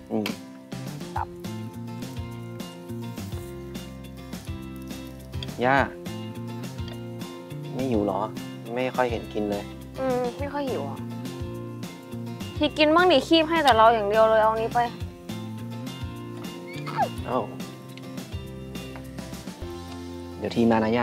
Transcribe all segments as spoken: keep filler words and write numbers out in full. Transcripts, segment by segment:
นี่ตับย่าไม่หิวหรอไม่ค่อยเห็นกินเลยอืมไม่ค่อยหิวอ่ะทีกินบ้างดิคีบให้แต่เราอย่างเดียวเลยเอานี้ไปเอ้าเดี๋ยวทีมานะย่า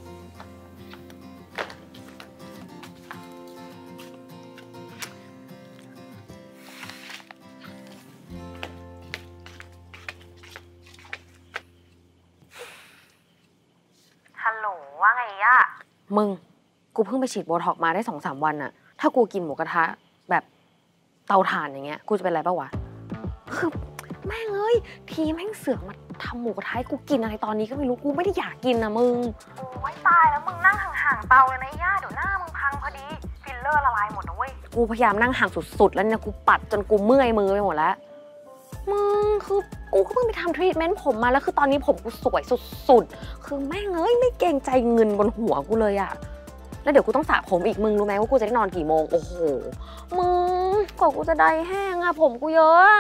ฮัลโหลว่าไงย่ามึงกูเพิ่งไปฉีดโบท็อกมาได้สองสามวันอะถ้ากูกินหมูกระทะแบบเตาถ่านอย่างเงี้ยกูจะเป็นอะไรป่าววะคือแม่งเอ้ยทีแม่งเสือกมาทำหมูกระทะกูกินอะไรตอนนี้ก็ไม่รู้กูไม่ได้อยากกินนะมึงโอ้ยตายแล้วมึงนั่งห่างๆเตาเลยนะย่าเดี๋ยวหน้ามึงพังพอดีฟิลเลอร์ละลายหมดนะเว้ยกูพยายามนั่งห่างสุดๆแล้วเนี่ยกูปัดจนกูเมื่อยมือไปหมดแล้วมึงคือกูก็เพิ่งไปทำทรีทเมนต์ผมมาแล้วคือตอนนี้ผมกูสวยสุดๆคือแม่งเอ้ยไม่เกรงใจเงินบนหัวกูเลยอะแล้วเดี๋ยวกูต้องสระผมอีกมึงรู้ไหมว่ากูจะได้นอนกี่โมงโอ้โหมึงกว่ากูจะได้แห้งอะผมกูเยอะอะ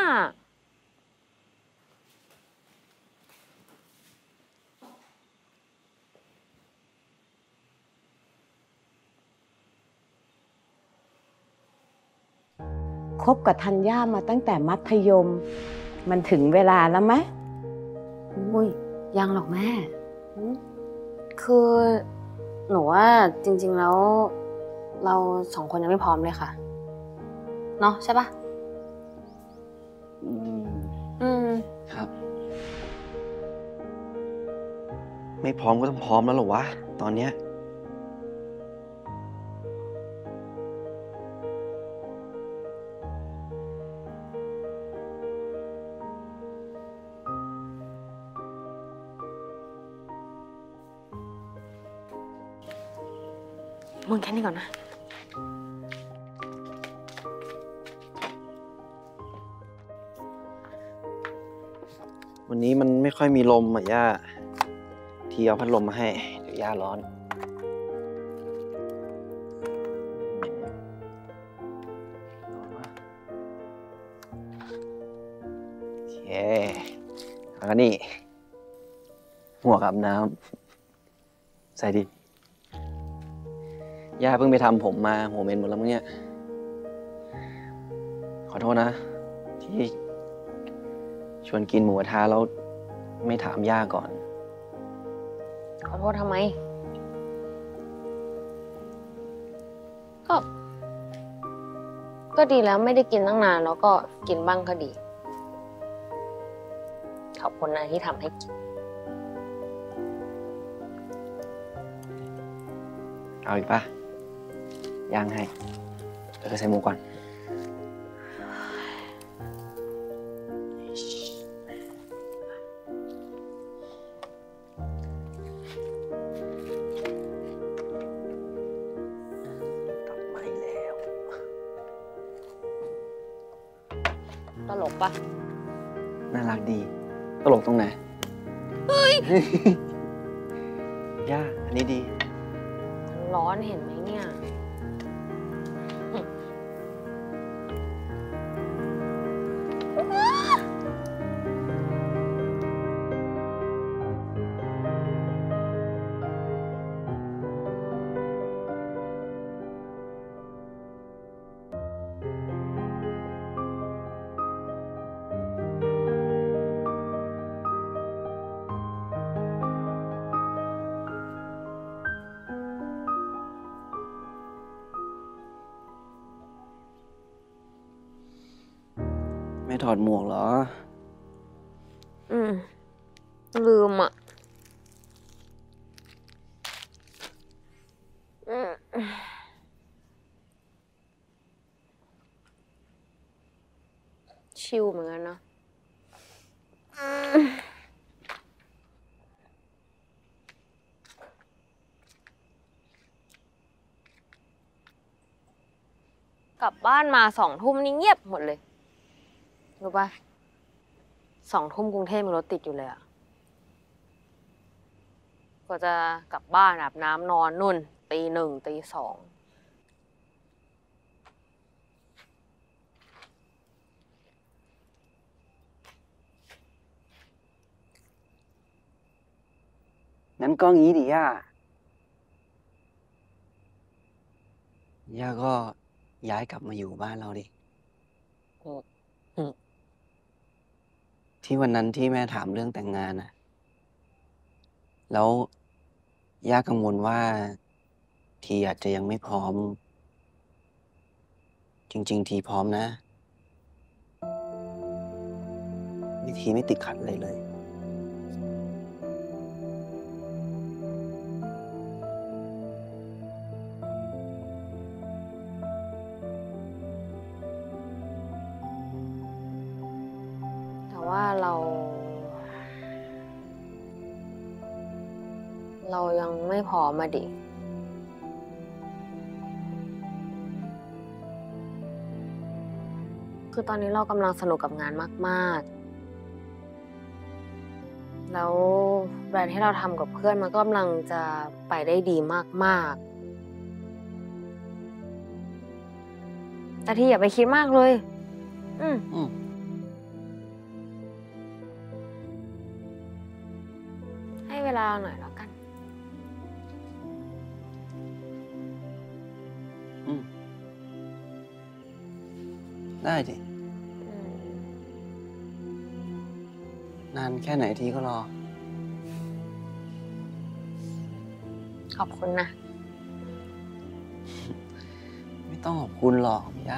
คบกับธัญญามาตั้งแต่มัธยมมันถึงเวลาแล้วไหมอุ้ยยังหรอกแม่คือหนูว่าจริงๆแล้วเราสองคนยังไม่พร้อมเลยค่ะเนาะใช่ปะอืมอืมครับไม่พร้อมก็ต้องพร้อมแล้วหรอวะตอนเนี้ยมึงแค่นี้ก่อนนะวันนี้มันไม่ค่อยมีลมอ่ะย่าทีเอาพัดลมมาให้เดี๋ยวย่าร้อนโอเคแล้วก็นี่หมวกอาบน้ำใส่ดิย่าเพิ่งไปทำผมมาหัวเมนหมดแล้วมั้งเนี่ยขอโทษนะที่ชวนกินหมูกระทะแล้วไม่ถามย่าก่อนขอโทษทำไมก็ก็ดีแล้วไม่ได้กินตั้งนานแล้วก็กินบ้างก็ดีขอบคุณนะที่ทำให้กินเอาอีกปะย่างให้เออใส่หมูก่อนกลับมาแล้วตลกปะน่ารักดีตลกตรงไหนเฮ้ย ย่าอันนี้ดีร้อนเห็นไหมเนี่ยไม่ถอดหมวกเหรออืมลืมอ่ะชิลเหมือนกันนะกลับบ้านมาสองทุ่มนี่เงียบหมดเลยรู้ป่ะสองทุ่มกรุงเทพมีรถติดอยู่เลยอะกว่าจะกลับบ้านอาบน้ำนอนนุ่นตีหนึ่งตีสองงั้นก็งี้ดิย่า ย่าก็ย้ายกลับมาอยู่บ้านเราดิอืมที่วันนั้นที่แม่ถามเรื่องแต่งงานน่ะ แล้วย่ากังวลว่า ทีอาจจะยังไม่พร้อม จริง ๆ ทีพร้อมนะนี่ทีไม่ติดขัดอะไรเลยแต่ว่าเรา เรายังไม่พร้อมมาดิ คือตอนนี้เรากำลังสนุกกับงานมากๆ แล้วแบรนด์ที่เราทำกับเพื่อนมันก็กำลังจะไปได้ดีมากๆ แต่ที่อย่าไปคิดมากเลย อืมอืมให้เวลาหน่อยแล้วกันอืม ได้ดิอืมนานแค่ไหนทีก็รอขอบคุณนะไม่ต้องขอบคุณหรอก ย่า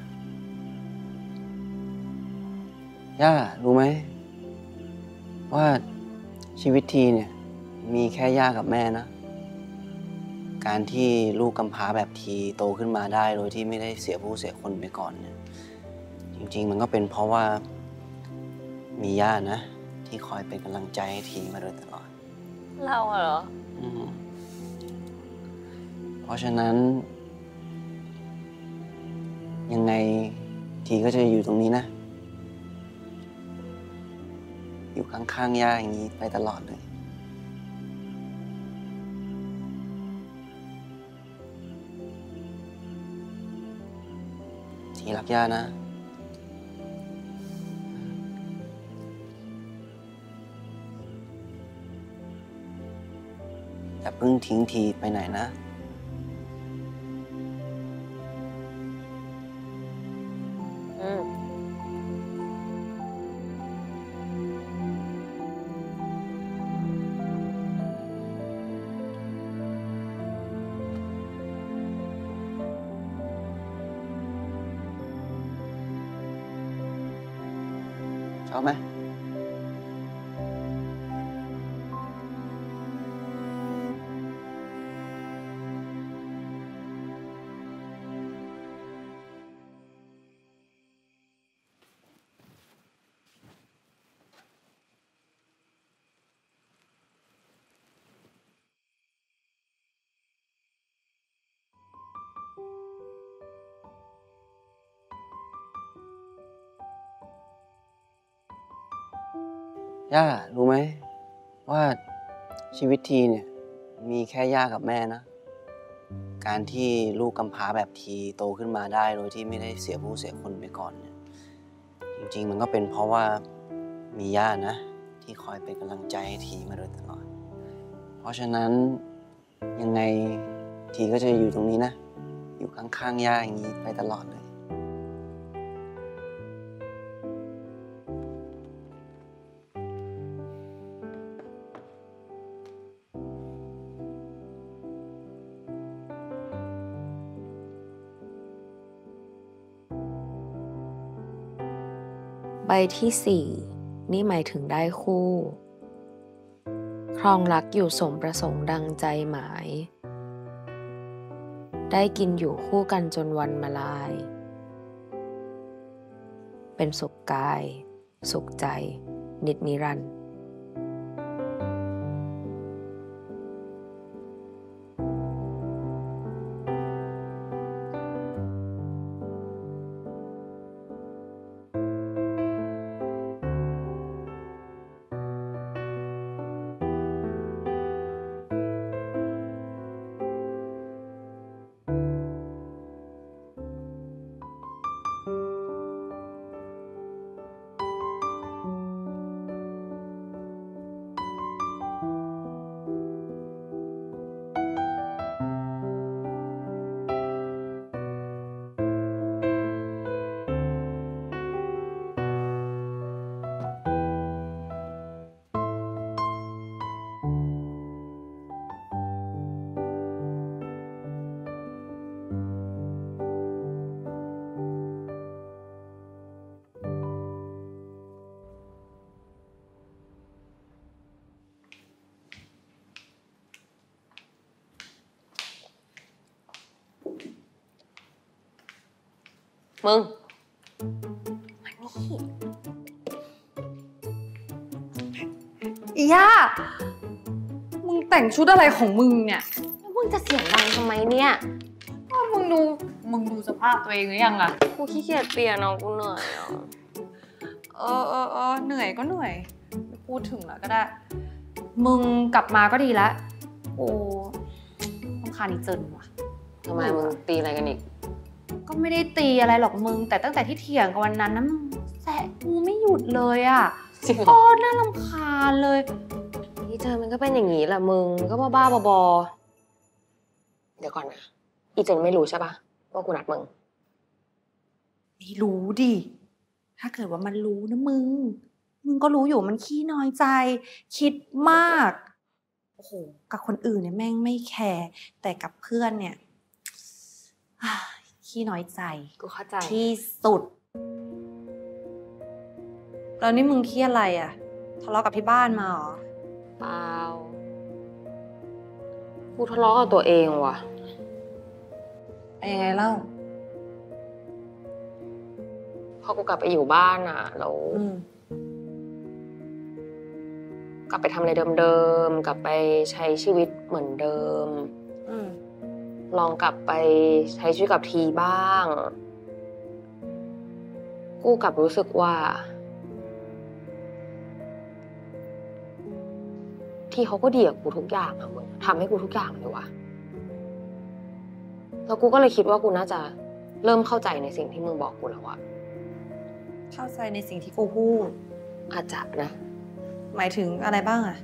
ย่า รู้ไหม ว่าชีวิตทีเนี่ย มีแค่ย่ากับแม่นะ การที่ลูกกำพร้าแบบทีโตขึ้นมาได้ โดยที่ไม่ได้เสียผู้เสียคนไปก่อนเนี่ย จริง ๆ มันก็เป็นเพราะว่า มีย่านะ ที่คอยเป็นกำลังใจให้ทีมาโดยตลอดเราเหรออืม เพราะฉะนั้น ยังไงทีก็จะอยู่ตรงนี้นะ อยู่ข้างๆย่าอย่างนี้ไปตลอดเลย ทีรักย่านะ อย่าเพิ่งทิ้งทีไปไหนนะอืมชอบไหม ย่า รู้ไหม ว่าชีวิตทีเนี่ย มีแค่ย่ากับแม่นะ การที่ลูกกำพร้าแบบทีโตขึ้นมาได้ โดยที่ไม่ได้เสียผู้เสียคนไปก่อนเนี่ย จริง ๆ มันก็เป็นเพราะว่า มีย่านะ ที่คอยเป็นกำลังใจให้ทีมาโดยตลอด เพราะฉะนั้น ยังไงทีก็จะอยู่ตรงนี้นะ อยู่ข้างๆย่าอย่างนี้ไปตลอดเลยใบที่สี่ นี่หมายถึงได้คู่ ครองรักอยู่สมประสงค์ดังใจหมาย ได้กินอยู่คู่กันจนวันมาลาย เป็นสุขกาย สุขใจ นิจนิรันดร์มึงมานี่อีย่ามึงแต่งชุดอะไรของมึงเนี่ยแล้วมึงจะเสียงดังทำไมเนี่ยมึงดูมึงดูสภาพตัวเองหรือยังอะกูขี้เกียจเปลี่ยนเอากูเหนื่อยอ่ะเออเออเออเหนื่อยก็เหนื่อยไม่พูดถึงแล้วก็ได้ มึงกลับมาก็ดีแล้วโอ้รำคาญอีเจินว่ะทำไมมึงตีอะไรกันอีกก็ไม่ได้ตีอะไรหรอกมึง แต่ตั้งแต่ที่เถียงกันวันนั้นนะมึงแสะกูไม่หยุดเลยอะจริงเหรโอ้อน่ารำคาญเลยอีเจอมันก็เป็นอย่างนี้แหละมึงก็บ้าๆบอๆเดี๋ยวก่อนนะอีเจนไม่รู้ใช่ปะว่ากูนัดมึงไม่รู้ดิ ถ้าเกิดว่ามันรู้นะมึง มึงก็รู้อยู่มันขี้น้อยใจ คิดมาก โอ้โห กับคนอื่นเนี่ยแม่งไม่แคร์แต่กับเพื่อนเนี่ย อ่าขี้น้อยใจกูเข้าใจที่สุด แล้วนี่มึงเครียดอะไรอ่ะ ทะเลาะกับที่บ้านมาเหรอเปล่ากูทะเลาะกับตัวเองว่ะยังไงเล่าพอกูกลับไปอยู่บ้านอ่ะแล้วอืมกลับไปทำอะไรเดิมๆกลับไปใช้ชีวิตเหมือนเดิมอืมลองกลับไปใช้ชีวิตกับทีบ้าง กูกลับรู้สึกว่า ที่เขาก็ดีกับกูทุกอย่างอะมึงทำให้กูทุกอย่างเลยว่ะแล้วกูก็เลยคิดว่ากูน่าจะเริ่มเข้าใจในสิ่งที่มึงบอกกูแล้วอะเข้าใจในสิ่งที่กูพูดอาจจะนะหมายถึงอะไรบ้างอะ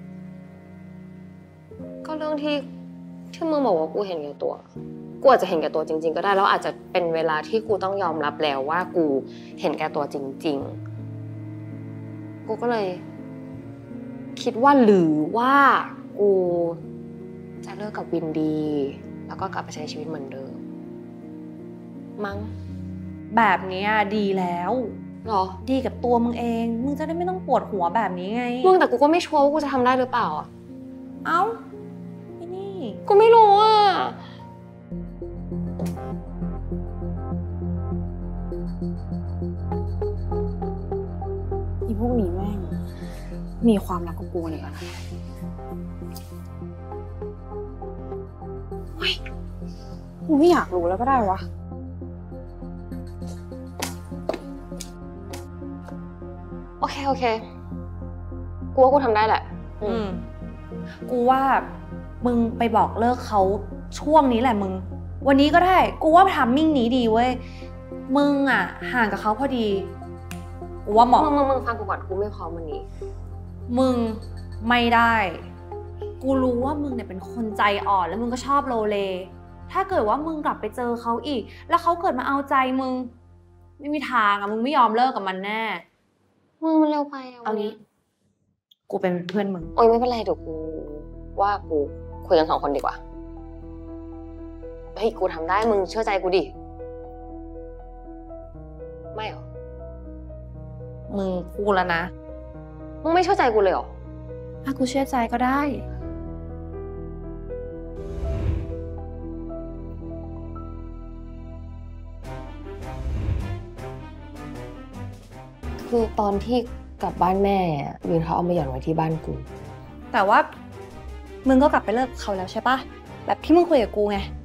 ก็เรื่องที่ที่มึงบอกว่ากูเห็นแก่ตัว กูอาจจะเห็นแก่ตัวจริงๆก็ได้แล้วอาจจะเป็นเวลาที่กูต้องยอมรับแล้วว่ากูเห็นแก่ตัวจริงๆ กูก็เลย คิดว่าหรือว่ากูจะเลิกกับวินดี แล้วก็กลับไปใช้ชีวิตเหมือนเดิม มั้งแบบเนี้ยดีแล้วหรอดีกับตัวมึงเอง มึงจะได้ไม่ต้องปวดหัวแบบนี้ไงมึงแต่กูก็ไม่ชัวร์ว่ากูจะทำได้หรือเปล่าอ่ะเอ้าไอ้นี่กูไม่รู้อ่ะอีพวกนี้แม่งมีความรักกับกูเลยอะเฮ้ยกูไม่อยากรู้แล้วก็ได้วะโอเคโอเค กูว่ากูทำได้แหละอืม กูว่ามึงไปบอกเลิกเขาช่วงนี้แหละมึง วันนี้ก็ได้ กูว่าทามมิ่งนี้ดีเว้ย มึงอ่ะ ห่างกับเขาพอดี กูว่าเหมาะมึงมึงมึงฟังกูก่อนกูไม่พร้อมวันนี้มึงไม่ได้ กูรู้ว่ามึงเนี่ยเป็นคนใจอ่อนแล้วมึงก็ชอบโลเล ถ้าเกิดว่ามึงกลับไปเจอเขาอีก แล้วเขาเกิดมาเอาใจมึง ไม่มีทางอะมึงไม่ยอมเลิกกับมันแน่มึงมันเร็วไปอะเอาวันงี้นี้กูเป็นเพื่อนมึงโอ๊ยไม่เป็นไรเดี๋ยวกูว่ากูคุยกันสองคนดีกว่า เฮ้ยกูทำได้มึงเชื่อใจกูดิ ไม่เหรอมึงพูดแล้วนะมึงไม่เชื่อใจกูเลยเหรอถ้ากูเชื่อใจก็ได้คือตอนที่กลับบ้านแม่วินเขาเอามาหย่อนไว้ที่บ้านกูแต่ว่ามึงก็กลับไปเลิกกับเขาแล้วใช่ปะแบบที่มึงคุยกับกูไง